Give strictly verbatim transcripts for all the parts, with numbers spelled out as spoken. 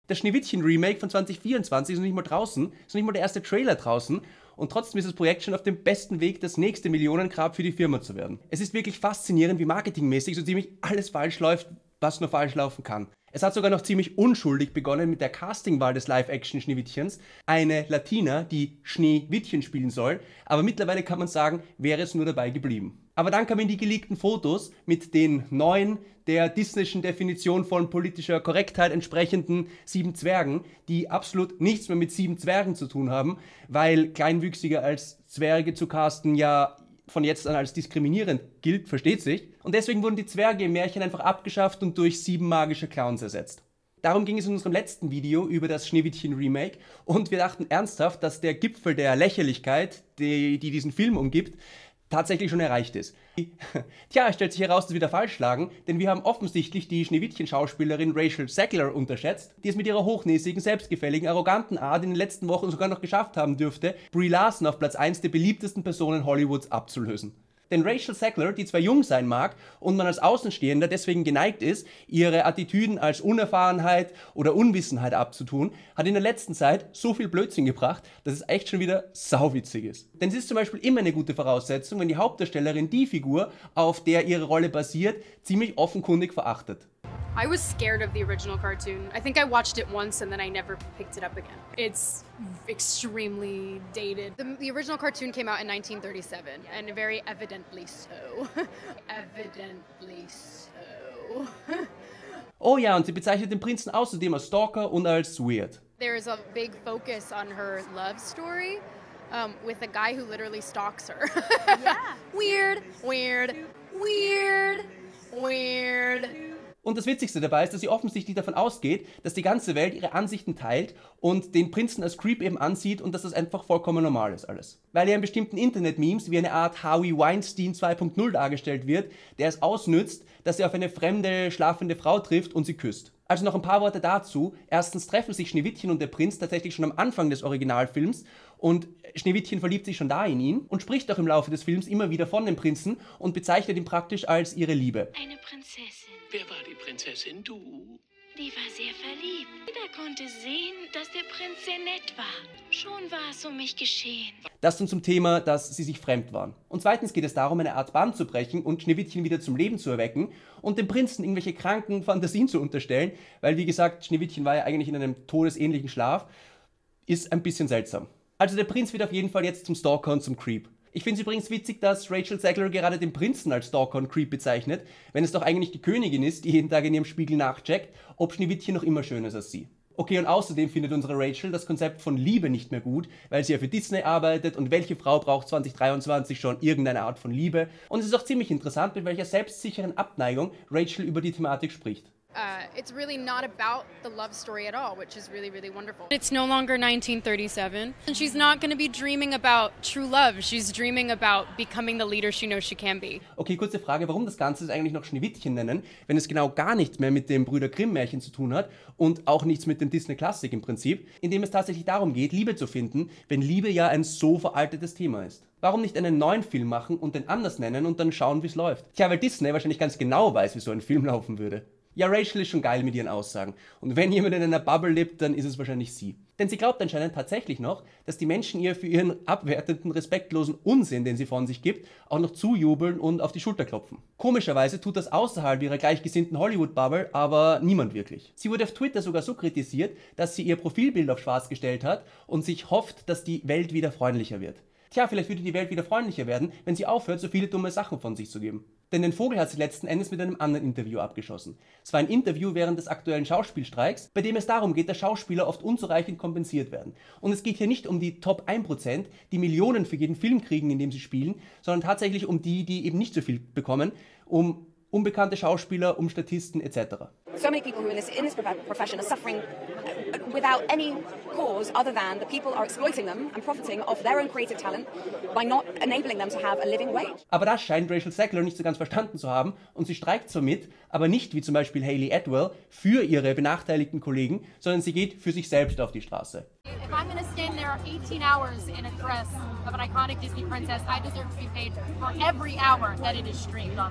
Das Schneewittchen-Remake von zwanzig vierundzwanzig ist noch nicht mal draußen, ist noch nicht mal der erste Trailer draußen und trotzdem ist das Projekt schon auf dem besten Weg, das nächste Millionengrab für die Firma zu werden. Es ist wirklich faszinierend, wie marketingmäßig so ziemlich alles falsch läuft, was nur falsch laufen kann. Es hat sogar noch ziemlich unschuldig begonnen mit der Castingwahl des Live-Action-Schneewittchens. Eine Latina, die Schneewittchen spielen soll, aber mittlerweile kann man sagen, wäre es nur dabei geblieben. Aber dann kamen die geleakten Fotos mit den neuen, der Disneyschen Definition von politischer Korrektheit entsprechenden sieben Zwergen, die absolut nichts mehr mit sieben Zwergen zu tun haben, weil Kleinwüchsige als Zwerge zu casten ja von jetzt an als diskriminierend gilt, versteht sich. Und deswegen wurden die Zwerge im Märchen einfach abgeschafft und durch sieben magische Clowns ersetzt. Darum ging es in unserem letzten Video über das Schneewittchen-Remake und wir dachten ernsthaft, dass der Gipfel der Lächerlichkeit, die, die diesen Film umgibt, tatsächlich schon erreicht ist. Tja, es stellt sich heraus, dass wir da falsch lagen, denn wir haben offensichtlich die Schneewittchen-Schauspielerin Rachel Zegler unterschätzt, die es mit ihrer hochnäsigen, selbstgefälligen, arroganten Art in den letzten Wochen sogar noch geschafft haben dürfte, Brie Larson auf Platz eins der beliebtesten Personen Hollywoods abzulösen. Denn Rachel Zegler, die zwar jung sein mag und man als Außenstehender deswegen geneigt ist, ihre Attitüden als Unerfahrenheit oder Unwissenheit abzutun, hat in der letzten Zeit so viel Blödsinn gebracht, dass es echt schon wieder sauwitzig ist. Denn es ist zum Beispiel immer eine gute Voraussetzung, wenn die Hauptdarstellerin die Figur, auf der ihre Rolle basiert, ziemlich offenkundig verachtet. I was scared of the original cartoon. I think I watched it once and then I never picked it up again. It's extremely dated. The, the original cartoon came out in nineteen thirty-seven, and very evidently so. Evidently so. Oh ja, und sie bezeichnet den Prinzen außerdem als Stalker und als weird. There is a big focus on her love story um, with a guy who literally stalks her. Yeah. Weird, weird, weird, weird. Und das Witzigste dabei ist, dass sie offensichtlich davon ausgeht, dass die ganze Welt ihre Ansichten teilt und den Prinzen als Creep eben ansieht und dass das einfach vollkommen normal ist alles. Weil er in bestimmten Internet-Memes wie eine Art Harvey Weinstein zwei punkt null dargestellt wird, der es ausnützt, dass er auf eine fremde, schlafende Frau trifft und sie küsst. Also noch ein paar Worte dazu. Erstens treffen sich Schneewittchen und der Prinz tatsächlich schon am Anfang des Originalfilms und Schneewittchen verliebt sich schon da in ihn und spricht auch im Laufe des Films immer wieder von dem Prinzen und bezeichnet ihn praktisch als ihre Liebe. Eine Prinzessin. Wer war die Prinzessin? Du? Die war sehr verliebt. Jeder konnte sehen, dass der Prinz sehr nett war. Schon war es um mich geschehen. Das dann zum Thema, dass sie sich fremd waren. Und zweitens geht es darum, eine Art Band zu brechen und Schneewittchen wieder zum Leben zu erwecken und dem Prinzen irgendwelche kranken Fantasien zu unterstellen, weil wie gesagt, Schneewittchen war ja eigentlich in einem todesähnlichen Schlaf, ist ein bisschen seltsam. Also der Prinz wird auf jeden Fall jetzt zum Stalker und zum Creep. Ich finde es übrigens witzig, dass Rachel Zegler gerade den Prinzen als Stalker und Creep bezeichnet, wenn es doch eigentlich die Königin ist, die jeden Tag in ihrem Spiegel nachcheckt, ob Schneewittchen noch immer schöner ist als sie. Okay, und außerdem findet unsere Rachel das Konzept von Liebe nicht mehr gut, weil sie ja für Disney arbeitet und welche Frau braucht zwanzig dreiundzwanzig schon irgendeine Art von Liebe? Und es ist auch ziemlich interessant, mit welcher selbstsicheren Abneigung Rachel über die Thematik spricht. Uh, it's really not about the love story at all, which is really, really wonderful. It's no longer nineteen thirty-seven. And she's not going to be dreaming about true love. She's dreaming about becoming the leader she knows she can be. Okay, kurze Frage, warum das Ganze eigentlich noch Schneewittchen nennen, wenn es genau gar nichts mehr mit dem Brüder Grimm-Märchen zu tun hat und auch nichts mit dem Disney-Klassik im Prinzip, indem es tatsächlich darum geht, Liebe zu finden, wenn Liebe ja ein so veraltetes Thema ist. Warum nicht einen neuen Film machen und den anders nennen und dann schauen, wie es läuft? Tja, weil Disney wahrscheinlich ganz genau weiß, wie so ein Film laufen würde. Ja, Rachel ist schon geil mit ihren Aussagen. Und wenn jemand in einer Bubble lebt, dann ist es wahrscheinlich sie. Denn sie glaubt anscheinend tatsächlich noch, dass die Menschen ihr für ihren abwertenden, respektlosen Unsinn, den sie von sich gibt, auch noch zujubeln und auf die Schulter klopfen. Komischerweise tut das außerhalb ihrer gleichgesinnten Hollywood-Bubble aber niemand wirklich. Sie wurde auf Twitter sogar so kritisiert, dass sie ihr Profilbild auf schwarz gestellt hat und sich hofft, dass die Welt wieder freundlicher wird. Tja, vielleicht würde die Welt wieder freundlicher werden, wenn sie aufhört, so viele dumme Sachen von sich zu geben. Denn den Vogel hat sie letzten Endes mit einem anderen Interview abgeschossen. Es war ein Interview während des aktuellen Schauspielstreiks, bei dem es darum geht, dass Schauspieler oft unzureichend kompensiert werden. Und es geht hier nicht um die Top ein Prozent, die Millionen für jeden Film kriegen, in dem sie spielen, sondern tatsächlich um die, die eben nicht so viel bekommen, um unbekannte Schauspieler, um Statisten et cetera. So many people who in this, in this profession are suffering without any cause other than the people are exploiting them and profiting off their own creative talent by not enabling them to have a living wage. Aber das scheint Rachel Zegler nicht so ganz verstanden zu haben und sie streikt zwar mit, aber nicht wie zum Beispiel Hayley Atwell für ihre benachteiligten Kollegen, sondern sie geht für sich selbst auf die Straße. If I'm going to stand there eighteen hours in a dress of an iconic Disney princess, I deserve to be paid for every hour that it is streamed online.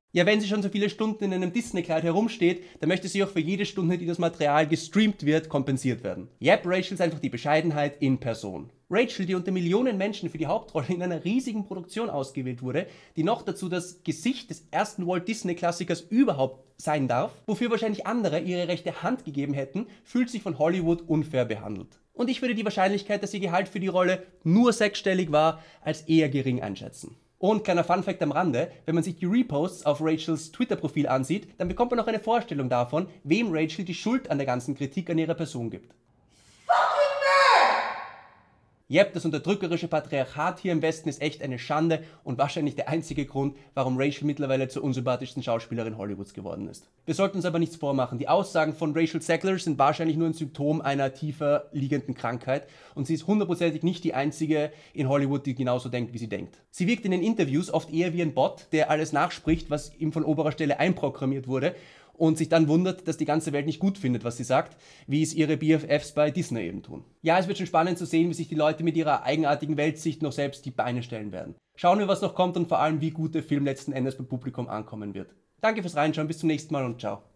Ja, wenn sie schon so viele Stunden in einem Disney-Kleid herumsteht, dann möchte sie auch für jede Stunde, die das Material gestreamt wird, kompensiert werden. Yep, Rachel ist einfach die Bescheidenheit in Person. Rachel, die unter Millionen Menschen für die Hauptrolle in einer riesigen Produktion ausgewählt wurde, die noch dazu das Gesicht des ersten Walt Disney-Klassikers überhaupt sein darf, wofür wahrscheinlich andere ihre rechte Hand gegeben hätten, fühlt sich von Hollywood unfair behandelt. Und ich würde die Wahrscheinlichkeit, dass ihr Gehalt für die Rolle nur sechsstellig war, als eher gering einschätzen. Und kleiner Funfact am Rande, wenn man sich die Reposts auf Rachels Twitter-Profil ansieht, dann bekommt man auch eine Vorstellung davon, wem Rachel die Schuld an der ganzen Kritik an ihrer Person gibt. Yep, das unterdrückerische Patriarchat hier im Westen ist echt eine Schande und wahrscheinlich der einzige Grund, warum Rachel mittlerweile zur unsympathischsten Schauspielerin Hollywoods geworden ist. Wir sollten uns aber nichts vormachen. Die Aussagen von Rachel Zegler sind wahrscheinlich nur ein Symptom einer tiefer liegenden Krankheit und sie ist hundertprozentig nicht die einzige in Hollywood, die genauso denkt, wie sie denkt. Sie wirkt in den Interviews oft eher wie ein Bot, der alles nachspricht, was ihm von oberer Stelle einprogrammiert wurde und sich dann wundert, dass die ganze Welt nicht gut findet, was sie sagt, wie es ihre B F Fs bei Disney eben tun. Ja, es wird schon spannend zu sehen, wie sich die Leute mit ihrer eigenartigen Weltsicht noch selbst die Beine stellen werden. Schauen wir, was noch kommt und vor allem, wie gut der Film letzten Endes beim Publikum ankommen wird. Danke fürs Reinschauen, bis zum nächsten Mal und ciao.